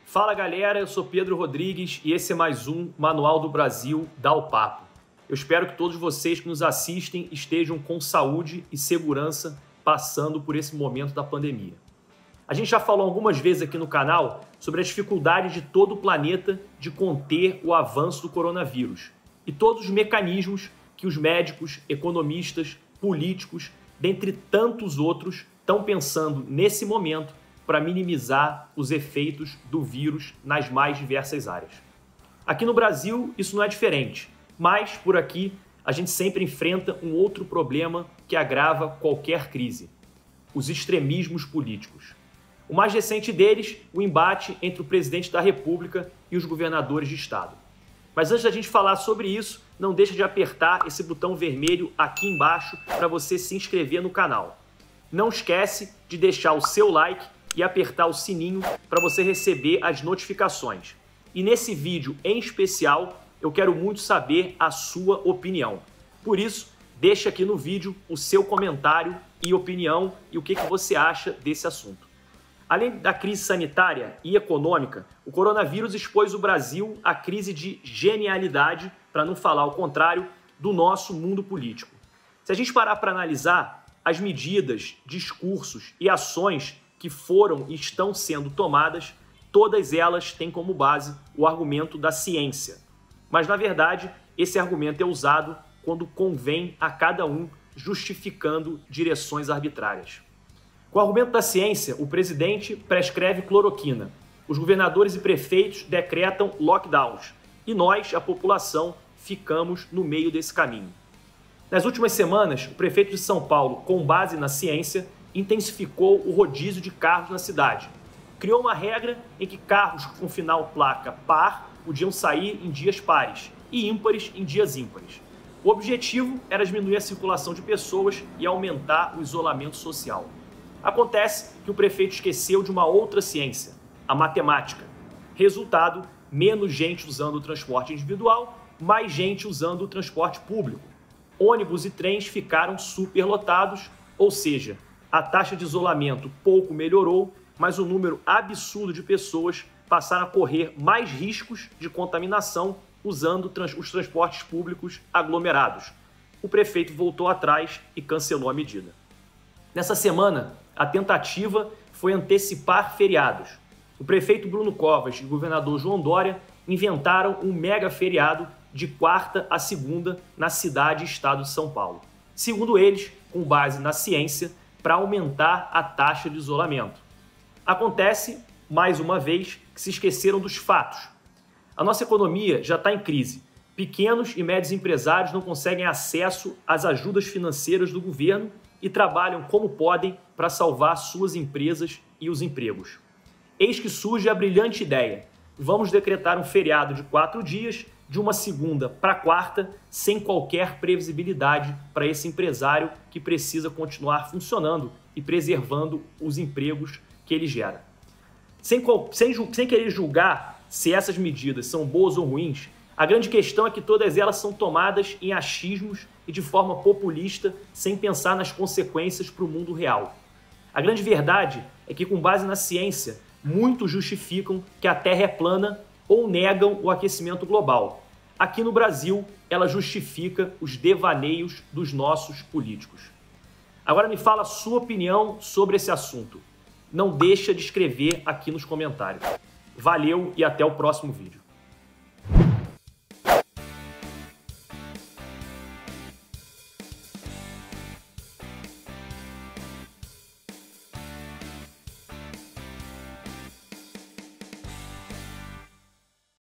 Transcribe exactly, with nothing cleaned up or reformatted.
Fala galera, eu sou Pedro Rodrigues e esse é mais um Manual do Brasil Dá o Papo. Eu espero que todos vocês que nos assistem estejam com saúde e segurança passando por esse momento da pandemia. A gente já falou algumas vezes aqui no canal sobre a dificuldade de todo o planeta de conter o avanço do coronavírus e todos os mecanismos que os médicos, economistas, políticos, dentre tantos outros, estão pensando nesse momento para minimizar os efeitos do vírus nas mais diversas áreas. Aqui no Brasil isso não é diferente, mas por aqui a gente sempre enfrenta um outro problema que agrava qualquer crise: os extremismos políticos. O mais recente deles, o embate entre o presidente da República e os governadores de estado. Mas antes da gente falar sobre isso, não deixa de apertar esse botão vermelho aqui embaixo para você se inscrever no canal. Não esquece de deixar o seu like e apertar o sininho para você receber as notificações. E nesse vídeo em especial, eu quero muito saber a sua opinião. Por isso, deixa aqui no vídeo o seu comentário e opinião e o que, que você acha desse assunto. Além da crise sanitária e econômica, o coronavírus expôs o Brasil à crise de genialidade, para não falar o contrário, do nosso mundo político. Se a gente parar para analisar as medidas, discursos e ações que foram e estão sendo tomadas, todas elas têm como base o argumento da ciência. Mas, na verdade, esse argumento é usado quando convém a cada um, justificando direções arbitrárias. Com o argumento da ciência, o presidente prescreve cloroquina, os governadores e prefeitos decretam lockdowns e nós, a população, ficamos no meio desse caminho. Nas últimas semanas, o prefeito de São Paulo, com base na ciência, intensificou o rodízio de carros na cidade. Criou uma regra em que carros com final placa par podiam sair em dias pares e ímpares em dias ímpares. O objetivo era diminuir a circulação de pessoas e aumentar o isolamento social. Acontece que o prefeito esqueceu de uma outra ciência, a matemática. Resultado, menos gente usando o transporte individual, mais gente usando o transporte público. Ônibus e trens ficaram superlotados, ou seja, a taxa de isolamento pouco melhorou, mas o número absurdo de pessoas passaram a correr mais riscos de contaminação usando trans- os transportes públicos aglomerados. O prefeito voltou atrás e cancelou a medida. Nessa semana, a tentativa foi antecipar feriados. O prefeito Bruno Covas e o governador João Dória inventaram um mega feriado de quarta a segunda na cidade e estado de São Paulo. Segundo eles, com base na ciência, para aumentar a taxa de isolamento. Acontece, mais uma vez, que se esqueceram dos fatos. A nossa economia já está em crise. Pequenos e médios empresários não conseguem acesso às ajudas financeiras do governo e trabalham como podem para salvar suas empresas e os empregos. Eis que surge a brilhante ideia: vamos decretar um feriado de quatro dias, de uma segunda para quarta, sem qualquer previsibilidade para esse empresário que precisa continuar funcionando e preservando os empregos que ele gera. Sem, sem, sem querer julgar se essas medidas são boas ou ruins, a grande questão é que todas elas são tomadas em achismos e de forma populista, sem pensar nas consequências para o mundo real. A grande verdade é que, com base na ciência, muitos justificam que a Terra é plana ou negam o aquecimento global. Aqui no Brasil, ela justifica os devaneios dos nossos políticos. Agora me fala a sua opinião sobre esse assunto. Não deixa de escrever aqui nos comentários. Valeu e até o próximo vídeo.